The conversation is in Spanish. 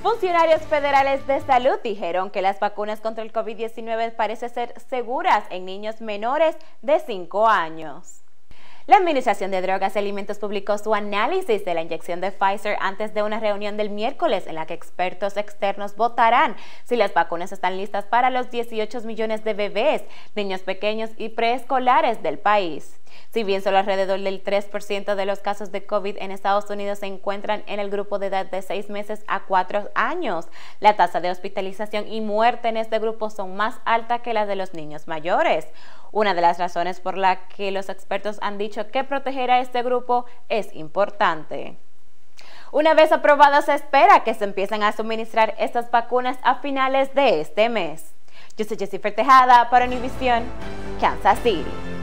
Funcionarios federales de salud dijeron que las vacunas contra el COVID-19 parecen ser seguras en niños menores de 5 años. La Administración de Drogas y Alimentos publicó su análisis de la inyección de Pfizer antes de una reunión del miércoles en la que expertos externos votarán si las vacunas están listas para los 18 millones de bebés, niños pequeños y preescolares del país. Si bien solo alrededor del 3% de los casos de COVID en Estados Unidos se encuentran en el grupo de edad de 6 meses a 4 años, la tasa de hospitalización y muerte en este grupo son más alta que la de los niños mayores. Una de las razones por la que los expertos han dicho que proteger a este grupo es importante. Una vez aprobadas, se espera que se empiecen a suministrar estas vacunas a finales de este mes. Yo soy Jessifer Tejada para Univisión, Kansas City.